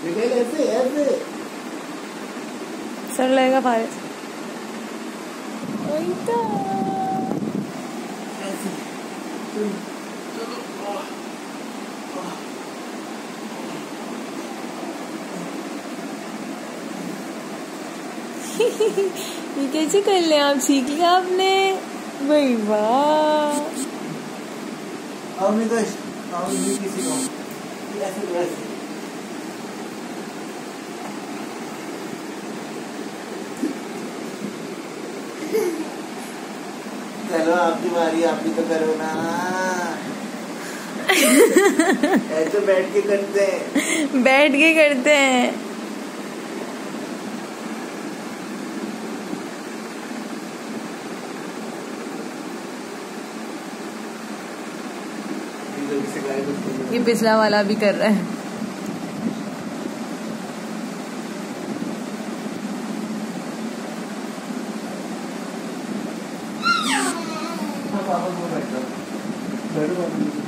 ऐसे ऐसे सर लगेगा फारिस। ये कैसे कर ले आप? सीख लिया आपने भाई, वाह। अब नहीं तो किसी को ऐसे चलो आपकी बारी, आप भी तो करो ना। ऐसे बैठ के करते हैं, बैठ के करते हैं। ये पिछला वाला भी कर रहा है। पापा को बैठो